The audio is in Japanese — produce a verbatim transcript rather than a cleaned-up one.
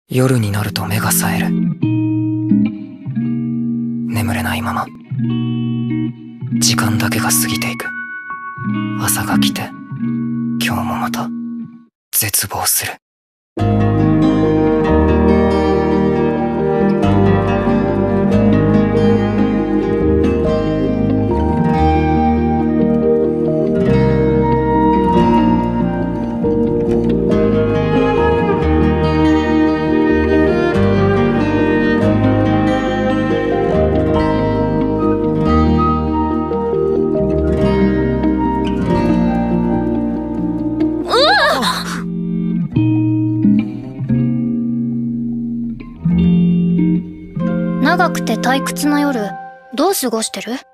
夜になると目が冴える。眠れないまま時間だけが過ぎていく。朝が来て今日もまた絶望する。 長くて退屈な夜、どう過ごしてる？